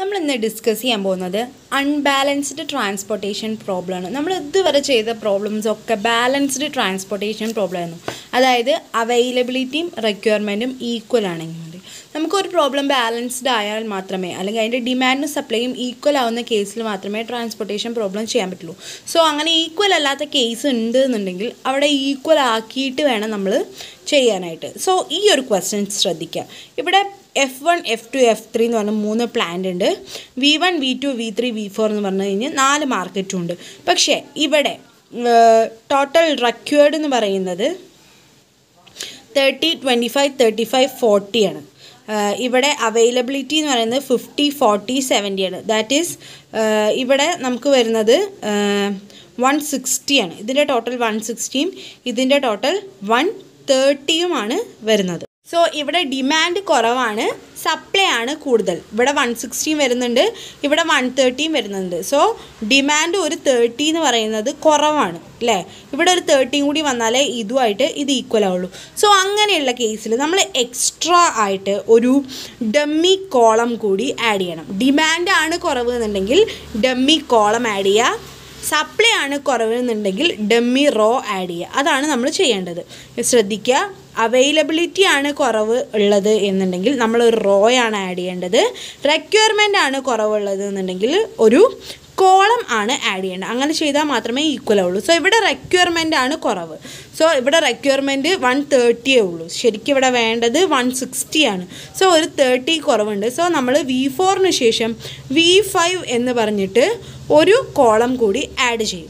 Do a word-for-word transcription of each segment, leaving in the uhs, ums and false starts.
നമ്മൾ ഇന്ന് ഡിസ്കസ് ചെയ്യാൻ പോകുന്നത് അൺബാലൻസ്ഡ് ട്രാൻസ്പോർട്ടേഷൻ പ്രോബ്ലം ആണ്. നമ്മൾ ഇതുവരെ ചെയ്ത പ്രോബ്ലംസ് ഒക്കെ ബാലൻസ്ഡ് ട്രാൻസ്പോർട്ടേഷൻ പ്രോബ്ലം ആയിരുന്നു. അതായത് അവൈലബിലിറ്റിയും റിക്വയർമെൻറ്റും ഈക്വൽ ആണെങ്കിൽ മതി. നമുക്കൊരു പ്രോബ്ലം ബാലൻസ്ഡ് ആയാൽ മാത്രമേ, അല്ലെങ്കിൽ അതിൻ്റെ ഡിമാൻഡും സപ്ലൈയും ഈക്വൽ ആവുന്ന കേസിൽ മാത്രമേ ട്രാൻസ്പോർട്ടേഷൻ പ്രോബ്ലം ചെയ്യാൻ പറ്റുള്ളൂ. സോ അങ്ങനെ ഈക്വൽ അല്ലാത്ത കേസ് ഉണ്ട് എന്നുണ്ടെങ്കിൽ അവിടെ ഈക്വൽ ആക്കിയിട്ട് വേണം നമ്മൾ ചെയ്യാനായിട്ട്. സോ ഈ ഒരു ക്വസ്റ്റ്യൻ ശ്രദ്ധിക്കുക. ഇവിടെ F one F two F three എന്ന് പറഞ്ഞ മൂന്ന് പ്ലാന്റ് ഉണ്ട്. V one V two V three V four എന്ന് പറഞ്ഞു കഴിഞ്ഞാൽ നാല് മാർക്കറ്റും ഉണ്ട്. പക്ഷേ ഇവിടെ ടോട്ടൽ റിക്വയർഡ് എന്ന് പറയുന്നത് thirty twenty five thirty five forty ആണ്. ഇവിടെ അവൈലബിലിറ്റി എന്ന് പറയുന്നത് ഫിഫ്റ്റി ഫോർട്ടി സെവൻറ്റി ആണ്. ദാറ്റ് ഈസ് ഇവിടെ നമുക്ക് വരുന്നത് വൺ സിക്സ്റ്റിയാണ്. ഇതിൻ്റെ ടോട്ടൽ വൺ സിക്സ്റ്റിയും ഇതിൻ്റെ ടോട്ടൽ വൺ തേർട്ടിയുമാണ് വരുന്നത്. സോ ഇവിടെ ഡിമാൻഡ് കുറവാണ്, സപ്ലൈ ആണ് കൂടുതൽ. ഇവിടെ വൺ സിക്സ്റ്റിയും വരുന്നുണ്ട്, ഇവിടെ വൺ തേർട്ടിയും വരുന്നുണ്ട്. സോ ഡിമാൻഡ് ഒരു തേർട്ടി എന്ന് പറയുന്നത് കുറവാണ് അല്ലേ. ഇവിടെ ഒരു തേർട്ടിയും കൂടി വന്നാലേ ഇതുമായിട്ട് ഇത് ഈക്വൽ ആവുള്ളൂ. സോ അങ്ങനെയുള്ള കേസിൽ നമ്മൾ എക്സ്ട്രാ ആയിട്ട് ഒരു ഡമ്മി കോളം കൂടി ആഡ് ചെയ്യണം. ഡിമാൻഡ് ആണ് കുറവ് എന്നുണ്ടെങ്കിൽ ഡമ്മി കോളം ആഡ് ചെയ്യുക. സപ്ലൈ ആണ് കുറവ് എന്നുണ്ടെങ്കിൽ ഡമ്മി റോ ആഡ് ചെയ്യുക. അതാണ് നമ്മൾ ചെയ്യേണ്ടത്. ശ്രദ്ധിക്കുക, അവൈലബിലിറ്റി ആണ് കുറവ് ഉള്ളത് എന്നുണ്ടെങ്കിൽ നമ്മൾ ഒരു റോയാണ് ആഡ് ചെയ്യേണ്ടത്. റിക്വയർമെൻ്റ് ആണ് കുറവുള്ളത് എന്നുണ്ടെങ്കിൽ ഒരു കോളം ആണ് ആഡ് ചെയ്യേണ്ടത്. അങ്ങനെ ചെയ്താൽ മാത്രമേ ഈക്വൽ ആവുള്ളൂ. സോ ഇവിടെ റിക്വയർമെൻ്റ് ആണ് കുറവ്. സോ ഇവിടെ റിക്വയർമെൻറ്റ് വൺ തേർട്ടിയേ ഉള്ളൂ. ശരിക്കും ഇവിടെ വേണ്ടത് വൺ സിക്സ്റ്റി ആണ്. സോ ഒരു തേർട്ടി കുറവുണ്ട്. സോ നമ്മൾ വി ഫോറിന് ശേഷം വി ഫൈവ് എന്ന് പറഞ്ഞിട്ട് ഒരു കോളം കൂടി ആഡ് ചെയ്യും.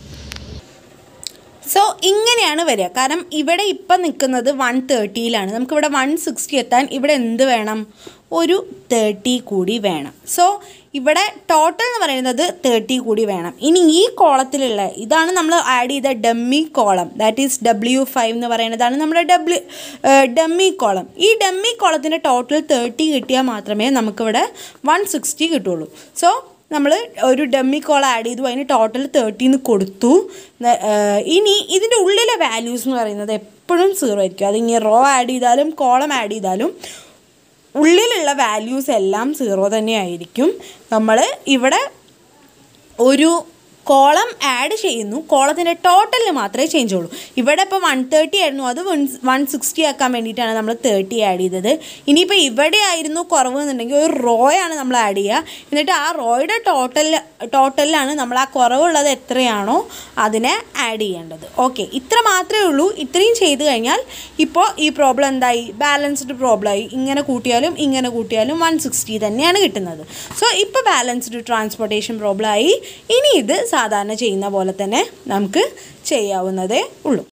സോ ഇങ്ങനെയാണ് വരിക. കാരണം ഇവിടെ ഇപ്പം നിൽക്കുന്നത് വൺ തേർട്ടിയിലാണ്. നമുക്കിവിടെ വൺ സിക്സ്റ്റി എത്താൻ ഇവിടെ എന്ത് വേണം? ഒരു തേർട്ടി കൂടി വേണം. സോ ഇവിടെ ടോട്ടൽ എന്ന് പറയുന്നത് തേർട്ടി കൂടി വേണം. ഇനി ഈ കോളത്തിലുള്ള ഇതാണ് നമ്മൾ ആഡ് ചെയ്ത dummy column. That is W five എന്ന് പറയുന്നതാണ് നമ്മുടെ ഡബ്ല്യു ഡമ്മി കോളം. ഈ ഡമ്മി കോളത്തിൻ്റെ ടോട്ടൽ തേർട്ടി കിട്ടിയാൽ മാത്രമേ നമുക്കിവിടെ വൺ സിക്സ്റ്റി കിട്ടുള്ളൂ. സോ നമ്മൾ ഒരു ഡമ്മി കോൾ ആഡ് ചെയ്തു, അതിന് ടോട്ടൽ തേർട്ടീന്ന് കൊടുത്തു. ഇനി ഇതിൻ്റെ ഉള്ളിലെ വാല്യൂസ് എന്ന് പറയുന്നത് എപ്പോഴും സീറോ ആയിരിക്കും. അതിങ്ങനെ റോ ആഡ് ചെയ്താലും കോളം ആഡ് ചെയ്താലും ഉള്ളിലുള്ള വാല്യൂസ് എല്ലാം സീറോ തന്നെ ആയിരിക്കും. നമ്മൾ ഇവിടെ ഒരു കോളം ആഡ് ചെയ്യുന്നു, കോളത്തിൻ്റെ ടോട്ടലിന് മാത്രമേ ചേഞ്ച് ഉള്ളൂ. ഇവിടെ ഇപ്പോൾ വൺ തേർട്ടി ആയിരുന്നു, അത് വൺ വൺ സിക്സ്റ്റി ആക്കാൻ വേണ്ടിയിട്ടാണ് നമ്മൾ തേർട്ടി ആഡ് ചെയ്തത്. ഇനിയിപ്പോൾ ഇവിടെ ആയിരുന്നു കുറവ് എന്നുണ്ടെങ്കിൽ ഒരു റോയാണ് നമ്മൾ ആഡ് ചെയ്യുക. എന്നിട്ട് ആ റോയുടെ ടോട്ടൽ ടോട്ടലിലാണ് നമ്മൾ ആ കുറവുള്ളത് എത്രയാണോ അതിനെ ആഡ് ചെയ്യേണ്ടത്. ഓക്കെ, ഇത്ര മാത്രമേ ഉള്ളൂ. ഇത്രയും ചെയ്ത് കഴിഞ്ഞാൽ ഇപ്പോൾ ഈ പ്രോബ്ലം എന്തായി? ബാലൻസ്ഡ് പ്രോബ്ലം ആയി. ഇങ്ങനെ കൂട്ടിയാലും ഇങ്ങനെ കൂട്ടിയാലും വൺ സിക്സ്റ്റി തന്നെയാണ് കിട്ടുന്നത്. സോ ഇപ്പോൾ ബാലൻസ്ഡ് ട്രാൻസ്പോർട്ടേഷൻ പ്രോബ്ലം ആയി. ഇനി ഇത് സാധാരണ ചെയ്യുന്ന പോലെ തന്നെ നമുക്ക് ചെയ്യാവുന്നതേ ഉള്ളൂ.